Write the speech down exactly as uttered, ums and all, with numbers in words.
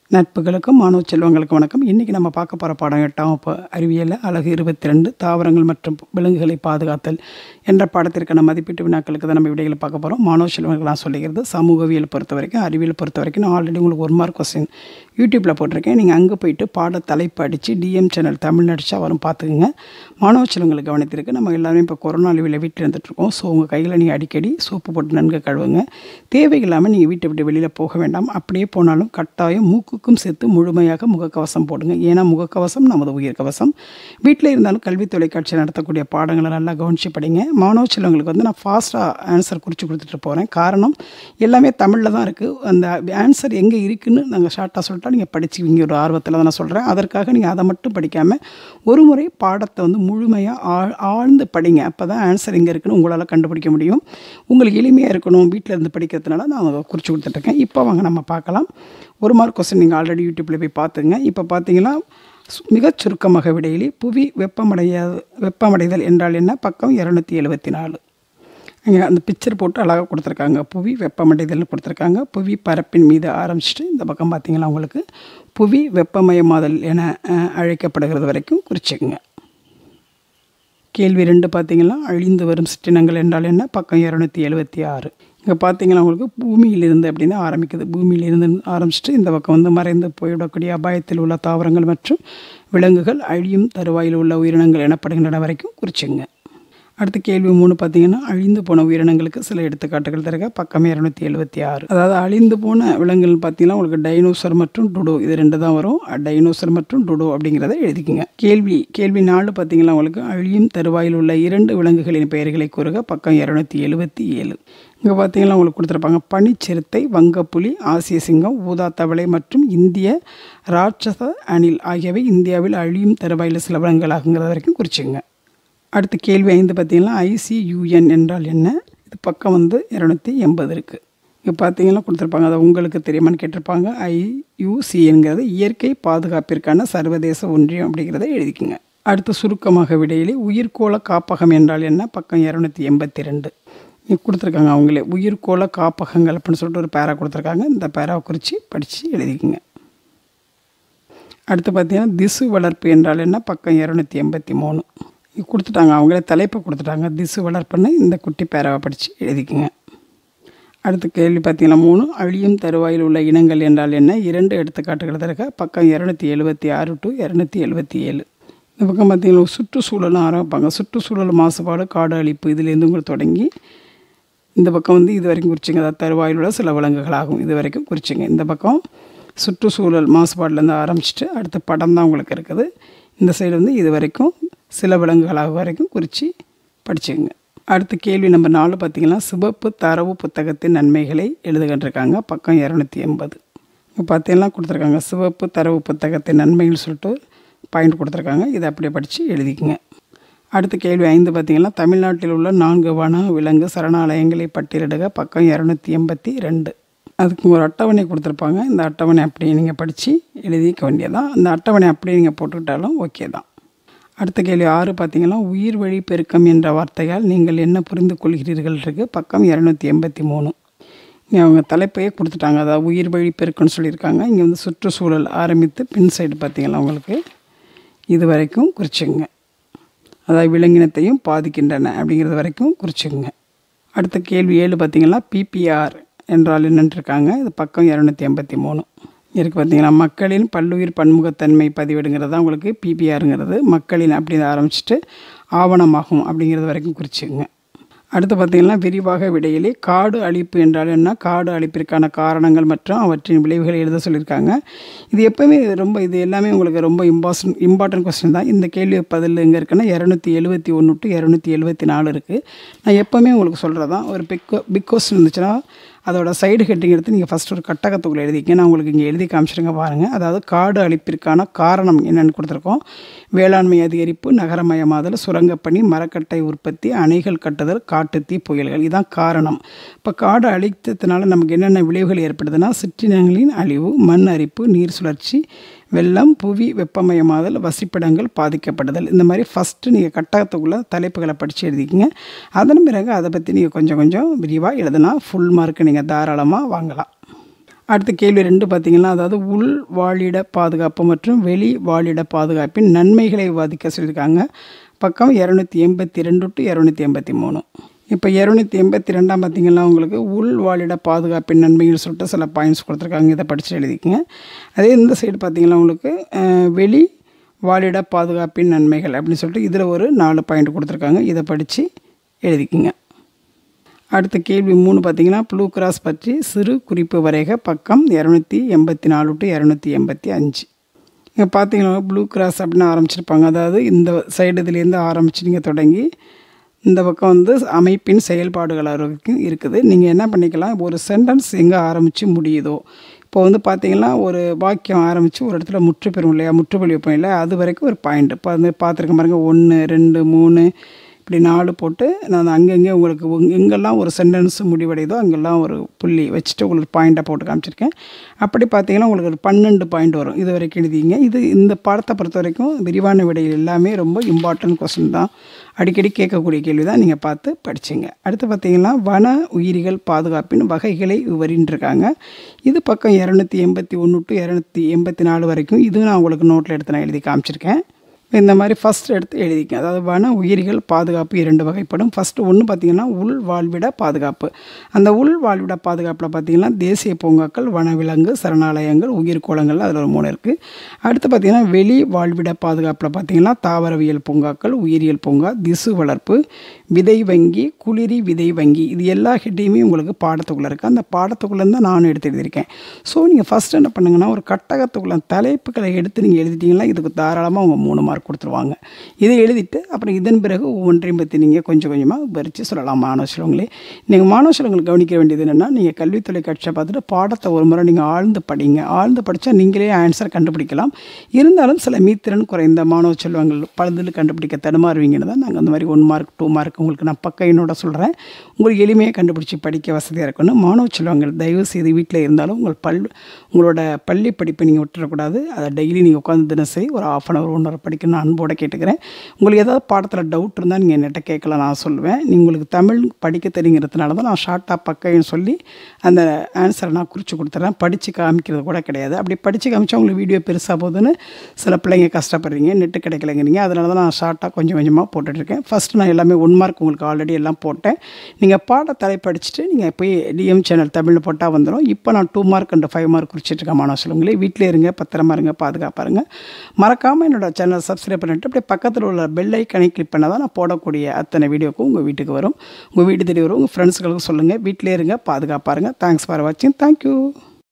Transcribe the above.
நட்புகளுக்கும் மாணவ செல்வங்களுக்கும் வணக்கம். இன்றைக்கி நம்ம பார்க்க போகிற பாடம் எட்டாம் வகுப்பு அறிவியலில் அலகு இருபத்தி ரெண்டு தாவரங்கள் மற்றும் விலங்குகளை பாதுகாத்தல் என்ற பாடத்திற்கான மதிப்பீட்டு வினாக்களுக்கு தான் நம்ம விடைகளை பார்க்க போகிறோம். மாணவ செல்வங்கள் நான் சொல்லிக்கிறது சமூகவியல் பொறுத்த வரைக்கும் அறிவியல் பொறுத்த வரைக்கும் நான் ஆல்ரெடி உங்களுக்கு ஒரு மார்க் கொஸ்டின் யூடியூப்பில் போட்டிருக்கேன். நீங்கள் அங்கே போயிட்டு பாட தலைப்பு அடித்து டிஎம் சேனல் தமிழ் அடித்தா வரும், பார்த்துக்குங்க. மாணவ செல்வங்களுக்கு கவனித்திருக்கு. நம்ம எல்லாருமே இப்போ கொரோனா லீவில் வீட்டில் இருந்துகிட்ருக்கோம். ஸோ உங்கள் கையில் நீங்கள் அடிக்கடி சோப்பு போட்டு நன்கு கழுவுங்க. தேவையில்லாமல் நீங்கள் வீட்டை விட்டு வெளியில் போக வேண்டாம். அப்படியே போனாலும் கட்டாயம் மூக்குக்கும் சேர்த்து முழுமையாக முகக்கவசம் போடுங்க. ஏன்னா முகக்கவசம் நமது உயிர் கவசம். வீட்டில் இருந்தாலும் கல்வி தொலைக்காட்சி நடத்தக்கூடிய பாடங்களை நல்லா கவனித்து படிங்க. மாணவ செல்வங்களுக்கு வந்து நான் ஃபாஸ்ட்டாக ஆன்சர் குறித்து கொடுத்துட்டு போகிறேன். காரணம் எல்லாமே தமிழில் தான் இருக்குது. அந்த ஆன்சர் எங்கே இருக்குதுன்னு நாங்கள் ஷார்ட்டாக சொல்லிட்டா நீங்கள் படிச்சுக்கிங்க. ஒரு ஆர்வத்தில் தான் நான் சொல்கிறேன். அதற்காக நீங்கள் அதை மட்டும் படிக்காமல் ஒரு முறை பாடத்தை வந்து முழுமையாக ஆழ் ஆழ்ந்து படிங்க. அப்போ தான் ஆன்சர் எங்கே இருக்குன்னு உங்களால் கண்டுபிடிக்க முடியும். உங்களுக்கு எளிமையாக இருக்கணும் வீட்டில் இருந்து படிக்கிறதுனால நான் அதை குறித்து கொடுத்துட்ருக்கேன். இப்போ வாங்க நம்ம பார்க்கலாம். ஒரு மார்க் கொஸ்டின் நீங்கள் ஆல்ரெடி யூடியூப்பில் போய் பார்த்துங்க. இப்போ பார்த்தீங்கன்னா மிகச் சுருக்கமாக விடையிலே புவி வெப்பமடைய வெப்பமடைதல் என்றால் என்ன, பக்கம் இரநூத்தி எழுபத்தி நாலு. இங்கே அந்த பிக்சர் போட்டு அழகாக கொடுத்துருக்காங்க. புவி வெப்பமடைதல்னு கொடுத்துருக்காங்க. புவி பரப்பின் மீது ஆரம்பிச்சுட்டு இந்த பக்கம் பார்த்தீங்கன்னா உங்களுக்கு புவி வெப்பமயமாதல் என அழைக்கப்படுகிறது வரைக்கும் குறிச்சிக்கங்க. கேள்வி ரெண்டு பார்த்தீங்கன்னா அழிந்து வரும் சிற்றினங்கள் என்றால் என்ன, பக்கம் இரநூத்தி எழுபத்தி ஆறு. இங்கே பார்த்தீங்கன்னா உங்களுக்கு பூமியிலிருந்து அப்படின்னு ஆரம்பிக்குது. பூமியிலிருந்து ஆரம்பிச்சுட்டு இந்த பக்கம் வந்து மறைந்து போய்விடக்கூடிய அபாயத்தில் உள்ள தாவரங்கள் மற்றும் விலங்குகள் அழியும் தருவாயில் உள்ள உயிரினங்கள் எனப்படுகின்றன வரைக்கும் குறிச்சிங்க. அடுத்த கேள்வி மூணு பார்த்தீங்கன்னா அழிந்து போன உயிரினங்களுக்கு சில எடுத்துக்காட்டுகள் தருக, பக்கம் இரநூத்தி எழுபத்தி ஆறு. அதாவது அழிந்து போன விலங்குகள் பார்த்தீங்கன்னா உங்களுக்கு டைனோசர் மற்றும் டுடோ இது ரெண்டு தான் வரும். டைனோசர் மற்றும் டுடோ அப்படிங்கிறத எழுதிக்குங்க. கேள்வி கேள்வி நாலு பார்த்தீங்கன்னா உங்களுக்கு அழியும் தருவாயில் உள்ள இரண்டு விலங்குகளின் பெயர்களை கூறுக, பக்கம் இரநூத்தி எழுபத்தி ஏழு. இங்கே பார்த்தீங்கன்னா உங்களுக்கு கொடுத்துருப்பாங்க பனிச்சிறுத்தை, வங்கப்புலி, ஆசிய சிங்கம், ஊதா தவளை மற்றும் இந்திய ராட்சச அணில் ஆகியவை இந்தியாவில் அழியும் தருவாயில் சில விலங்குகளாகுங்கிறது வரைக்கும் குறிச்சிங்க. அடுத்த கேள்வி ஐந்து பார்த்தீங்கன்னா ஐசியூஎன் என்றால் என்ன, இது பக்கம் வந்து இரநூத்தி எண்பது இருக்குது. இங்கே பார்த்தீங்கன்னா கொடுத்துருப்பாங்க, அதை உங்களுக்கு தெரியுமான்னு கேட்டிருப்பாங்க. ஐயூசிஎன்கிறது இயற்கை பாதுகாப்பிற்கான சர்வதேச ஒன்றியம் அப்படிங்கிறத எழுதிக்குங்க. அடுத்த சுருக்கமாக விடையிலே உயிர்கோள காப்பகம் என்றால் என்ன, பக்கம் இரநூத்தி எண்பத்தி ரெண்டு. இங்கே கொடுத்துருக்காங்க அவங்களே உயிர்கோள காப்பகங்கள் அப்படின்னு சொல்லிட்டு ஒரு பேரா கொடுத்துருக்காங்க. இந்த பேராவை குறித்து படித்து எழுதிக்குங்க. அடுத்து பார்த்தீங்கன்னா திசு வளர்ப்பு என்றால் என்ன, பக்கம் இரநூத்தி எண்பத்தி மூணு. கொடுத்துட்டாங்க அவங்களே தலைப்பை கொடுத்துட்டாங்க. திசு வளர்ப்புன்னு இந்த குட்டி பேராவை படித்து எழுதிக்குங்க. அடுத்த கேள்வி பார்த்தீங்கன்னா மூணு அழியும் தருவாயில் உள்ள இனங்கள் என்றால் என்ன, இரண்டு எடுத்துக்காட்டுகள் தருக, பக்கம் இரநூத்தி எழுபத்தி ஆறு டு இரநூத்தி எழுபத்தி ஏழு. இந்த பக்கம் பார்த்தீங்கன்னா சுற்றுச்சூழலும் ஆரம்பிப்பாங்க. சுற்றுச்சூழல் மாசுபாடு, காடு அழிப்பு இதுலேருந்து உங்களுக்கு தொடங்கி இந்த பக்கம் வந்து இது வரைக்கும் குறிச்சிங்க. அதாவது தருவாயில் உள்ள சில விலங்குகளாகும் இது வரைக்கும் குறிச்சிங்க. இந்த பக்கம் சுற்றுச்சூழல் மாசுபாடுலேருந்து ஆரம்பிச்சுட்டு அடுத்த படம் தான் உங்களுக்கு இருக்குது. இந்த சைடு வந்து இது வரைக்கும் சில விலங்குகளாக வரைக்கும் குறித்து படிச்சுங்க. அடுத்த கேள்வி நம்பர் நாலு பார்த்திங்கன்னா சிவப்பு தரவு புத்தகத்தின் நன்மைகளை எழுதுகின்றிருக்காங்க, பக்கம் இரநூத்தி எண்பது. இப்போ பார்த்தீங்கன்னா கொடுத்துருக்காங்க சிவப்பு தரவு புத்தகத்தின் நன்மைகள் சொல்லிட்டு பாயிண்ட் கொடுத்துருக்காங்க. இதை அப்படியே படித்து எழுதிக்குங்க. அடுத்த கேள்வி ஐந்து பார்த்திங்கன்னா தமிழ்நாட்டில் உள்ள நான்கு வன விலங்கு சரணாலயங்களை பட்டியலிடுக, பக்கம் இரநூத்தி எண்பத்தி ரெண்டு. அதுக்கு ஒரு அட்டவணை கொடுத்துருப்பாங்க. இந்த அட்டவணை அப்படியே நீங்கள் படித்து எழுதிக்க வேண்டியதான். அந்த அட்டவணை அப்படியே நீங்கள் போட்டுக்கிட்டாலும் ஓகே தான். அடுத்த கேள்வி ஆறு பார்த்திங்கன்னா உயிர் வழி பெருக்கம் என்ற வார்த்தையால் நீங்கள் என்ன புரிந்து கொள்கிறீர்கள் இருக்குது, பக்கம் இரநூத்தி எண்பத்தி மூணு. இங்கே அவங்க தலைப்பையே கொடுத்துட்டாங்க. அதாவது உயிர் வழி பெருக்கம்னு சொல்லியிருக்காங்க. இங்கே வந்து சுற்றுச்சூழல் ஆரம்பித்து பின் சைடு பார்த்திங்கன்னா உங்களுக்கு இது வரைக்கும் குறிச்சிங்க. அதாவது விலங்கினத்தையும் பாதிக்கின்றன அப்படிங்கிறது வரைக்கும் குறிச்சிங்க. அடுத்த கேள்வி ஏழு பார்த்திங்கன்னா பிபிஆர் என்றால் என்னன்றிருக்காங்க. இது பக்கம் இரநூத்தி எண்பத்தி மூணு இருக்குது. பார்த்திங்கன்னா மக்களின் பல்லுயிர் பன்முகத்தன்மை பதிவேடுங்கிறது தான் உங்களுக்கு பிபிஆருங்கிறது. மக்களின் அப்படின்னு ஆரம்பிச்சுட்டு ஆவணமாகும் அப்படிங்கிறது வரைக்கும் குறிச்சிங்க. அடுத்து பார்த்திங்கன்னா விரிவாக விடையிலே காடு அழிப்பு என்றால் என்ன, காடு அழிப்பிற்கான காரணங்கள் மற்றும் அவற்றின் விளைவுகளை எழுத சொல்லியிருக்காங்க. இது எப்போவுமே ரொம்ப இது எல்லாமே உங்களுக்கு ரொம்ப இம்பார்ட்டன் இம்பார்ட்டன்ட் கொஸ்டின் தான். இந்த கேள்வி பதில் எங்கே இருக்குன்னா இரநூத்தி எழுபத்தி ஒன்று டு இரநூத்தி எழுபத்தி நாலு இருக்குது. நான் எப்போவுமே உங்களுக்கு சொல்கிறது தான், ஒரு பிக் பிக் கொஸ்டின் இருந்துச்சுன்னா அதோட சைடு ஹெட்டிங் எடுத்து நீங்கள் ஃபஸ்ட் ஒரு கட்டகத்துக்குள்ளே எழுதிக்க. நான் உங்களுக்கு இங்கே எழுதி காமிச்சிருங்க பாருங்கள். அதாவது காடு அழிப்பிற்கான காரணம் என்னென்னு கொடுத்துருக்கோம். வேளாண்மை அதிகரிப்பு, நகரமயமாதல், சுரங்கப்பணி, மரக்கட்டை உற்பத்தி, அணைகள் கட்டுதல், காட்டுத்தீ, புயல்கள், இதுதான் காரணம். இப்போ காடு அழித்ததுனால நமக்கு என்னென்ன விளைவுகள் ஏற்படுதுன்னா சிற்றினங்களின் அழிவு, மண் அரிப்பு, நீர் சுழற்சி, வெள்ளம், புவி வெப்பமயமாதல், வசிப்பிடங்கள் பாதிக்கப்படுதல். இந்த மாதிரி ஃபஸ்ட்டு நீங்கள் கட்டகத்துக்குள்ளே தலைப்புகளை படித்து எழுதிக்கிங்க. அதன் பிறகு அதை பற்றி நீங்கள் கொஞ்சம் கொஞ்சம் விரிவாக எழுதுனா ஃபுல் மார்க்கு நீங்கள் தாராளமாக வாங்கலாம். அடுத்த கேள்வி ரெண்டு பார்த்தீங்கன்னா, அதாவது உள் வாழிட பாதுகாப்பு மற்றும் வெளி வாழிட பாதுகாப்பின் நன்மைகளை விவாதிக்க சொல்லியிருக்காங்க. பக்கம் இரநூத்தி எண்பத்தி ரெண்டு டு இரநூத்தி எண்பத்தி மூணு. இப்போ இரநூத்தி எண்பத்தி ரெண்டாம் பார்த்தீங்கன்னா, உங்களுக்கு உள் வாழிட பாதுகாப்பின் நன்மைகள் சொல்லிட்டு சில பாயிண்ட்ஸ் கொடுத்துருக்காங்க. இதை படித்து எழுதிக்கங்க. அதே இந்த சைடு பார்த்தீங்கன்னா, உங்களுக்கு வெளி வாழிட பாதுகாப்பின் நன்மைகள் அப்படின்னு சொல்லிட்டு இதில் ஒரு நாலு பாயிண்ட் கொடுத்துருக்காங்க. இதை படித்து எழுதிக்குங்க. அடுத்த கேள்வி மூணு பார்த்தீங்கன்னா, ப்ளூ கிராஸ் பற்றி சிறு குறிப்பு வரைக. பக்கம் இரநூத்தி எண்பத்தி நாலு டு இரநூத்தி எண்பத்தி அஞ்சு. இங்கே பார்த்தீங்கன்னா ப்ளூ கிராஸ் அப்படின்னு ஆரம்பிச்சிருப்பாங்க. அதாவது இந்த சைடு இதுலேருந்து ஆரம்பித்து நீங்கள் தொடங்கி இந்த பக்கம் வந்து அமைப்பின் செயல்பாடுகள் வரைக்கும் இருக்குது. நீங்கள் என்ன பண்ணிக்கலாம், ஒரு சென்டென்ஸ் எங்கே ஆரம்பித்து முடியுதோ, இப்போ வந்து பார்த்தீங்கன்னா ஒரு வாக்கியம் ஆரம்பித்து ஒரு இடத்துல முற்று பெறும் இல்லையா, முற்றுப்புள்ளி வைப்போம் இல்லை, அது வரைக்கும் ஒரு பாயிண்ட். இப்போ வந்து பார்த்துருக்க பாருங்க, ஒன்று ரெண்டு மூணு இப்படி நாலு போட்டு நான் அங்கங்கே உங்களுக்கு எங்கெல்லாம் ஒரு சென்டென்ஸ் முடிவடையுதோ அங்கெல்லாம் ஒரு புள்ளி வச்சுட்டு உங்களுக்கு பாயிண்ட்டை போட்டு காமிச்சிருக்கேன். அப்படி பார்த்தீங்கன்னா உங்களுக்கு ஒரு பன்னெண்டு பாயிண்ட் வரும். இது வரைக்கும் எழுதிங்க. இது இந்த பாடத்தை பொறுத்த வரைக்கும் விரிவான விடைகள் எல்லாமே ரொம்ப இம்பார்ட்டன்ட் கொஸ்டின் தான், அடிக்கடி கேட்கக்கூடிய கேள்வி தான். நீங்கள் பார்த்து படிச்சிங்க. அடுத்து பார்த்தீங்கன்னா, வன உயிரிகள் பாதுகாப்பின் வகைகளை விவரின்றிருக்காங்க. இது பக்கம் இரநூத்தி எண்பத்தி ஒன்று டு இரநூத்தி எண்பத்தி நாலு வரைக்கும். இதுவும் நான் உங்களுக்கு நோட்டில் எடுத்து நான் எழுதி காமிச்சிருக்கேன். இந்த மாதிரி ஃபஸ்ட் எடுத்து எழுதிக்க. அதாவது வன உயிரிகள் பாதுகாப்பு இரண்டு வகைப்படும். ஃபஸ்ட்டு ஒன்று பார்த்திங்கன்னா உள் வாழ்விட பாதுகாப்பு. அந்த உள் வாழ்விட பாதுகாப்பில் பார்த்திங்கன்னா தேசிய பூங்காக்கள், வனவிலங்கு சரணாலயங்கள், உயிர்கோளங்கள், அதில் ஒரு மூணு இருக்குது. அடுத்து பார்த்திங்கன்னா வெளி வாழ்விட பாதுகாப்பில் பார்த்திங்கன்னா தாவரவியல் பூங்காக்கள், உயிரியல் பூங்கா, திசு வளர்ப்பு, விதை வங்கி, குளிரி விதை வங்கி, இது எல்லா ஹெட்டையுமே உங்களுக்கு பாடத்துக்குள்ளே இருக்குது. அந்த பாடத்துக்குள்ளே தான் நானும் எடுத்து எழுதியிருக்கேன். ஸோ நீங்கள் ஃபஸ்ட்டு என்ன பண்ணுங்கன்னா, ஒரு கட்டகத்துக்குள்ள தலைப்புகளை எடுத்து நீங்கள் எழுதிட்டிங்கன்னா இதுக்கு தாராளமாக அவங்க மூணு மார்க் கொடுத்துருவாங்க. இதை எழுதிட்டு அப்புறம் இதன் பிறகு ஒவ்வொன்றையும் பற்றி நீங்கள் கொஞ்சம் கொஞ்சமாக விவரித்து சொல்லலாம். மாணவ செல்வங்களே, நீங்கள் மாணவ செல்வங்கள் கவனிக்க வேண்டியது என்னென்னா, நீங்கள் கல்வி தொலைக்காட்சியை பார்த்துட்டு பாடத்தை ஒரு முறை நீங்கள் ஆழ்ந்து படிங்க. ஆழ்ந்து படித்தா நீங்களே ஆன்சர் கண்டுபிடிக்கலாம். இருந்தாலும் சில மீத்திறன் குறைந்த மாணவ செல்வங்கள் பலதில் கண்டுபிடிக்க தடுமாறுவீங்கன்னு தான் நாங்கள் அந்த மாதிரி ஒன் மார்க் டூ மார்க் உங்களுக்கு நான் பக்க என்னோட சொல்கிறேன். உங்களுக்கு எளிமையாக கண்டுபிடிச்சி படிக்க வசதியாக இருக்கணும். மாணவ செல்வங்கள் தயவு செய்து வீட்டில் இருந்தாலும் உங்கள் பல் உங்களோட பள்ளி படிப்பை நீங்கள் விட்டுறக்கூடாது. அதை டெய்லி நீங்கள் உட்காந்து தினசரி ஒரு half an hour one hour படிக்கணும் அன்போடு கேட்டுக்கிறேன். உங்களுக்கு ஏதாவது பாடத்தில் டவுட் இருந்தால் நீங்கள் என்கிட்ட கேட்கலாம், நான் சொல்லுவேன். நீங்கள் உங்களுக்கு தமிழ் படிக்க தெரியுங்கிறதுனால தான் நான் ஷார்ட்டாக பக்கைன்னு சொல்லி அந்த ஆன்சரை நான் குறித்து கொடுத்துட்றேன். படித்து காமிக்கிறது கூட கிடையாது. அப்படி படித்து காமிச்சா உங்களுக்கு வீடியோ பெருசாக போகுதுன்னு சில பிள்ளைங்க கஷ்டப்படுறீங்க, நெட்டு கிடைக்கலைங்கிறீங்க. அதனால தான் நான் ஷார்ட்டாக கொஞ்சம் கொஞ்சமாக போட்டுட்ருக்கேன். ஃபஸ்ட்டு நான் எல்லாமே ஒன் மார்க் உங்களுக்கு ஆல்ரெடி எல்லாம் போட்டேன். நீங்கள் பாட தலைப்படிச்சுட்டு நீங்கள் போய் டிஎம் சேனல் தமிழில் போட்டால் வந்துடும். இப்போ நான் two mark and five mark குறிச்சிட்ருக்கேன். மாணவ செல்வங்களே, வீட்டிலே இருங்க, பத்திரமா இருங்க, பாதுகாப்பாக இருங்க. மறக்காமல் என்னோட சேனல் சப்ஸ்கிரைப் பண்ணிவிட்டு அப்படியே பக்கத்தில் உள்ள பெல் ஐக்கனை கிளிக் பண்ணால் தான் நான் போடக்கூடிய அத்தனை வீடியோக்கும் உங்கள் வீட்டுக்கு வரும். உங்கள் வீட்டு தேடி வரும். உங்கள் ஃப்ரெண்ட்ஸுகளுக்கு சொல்லுங்கள். வீட்டிலே இருங்க, பாதுகாப்பாக இருங்க. தேங்க்ஸ் ஃபார் வாட்சிங். தேங்க்யூ.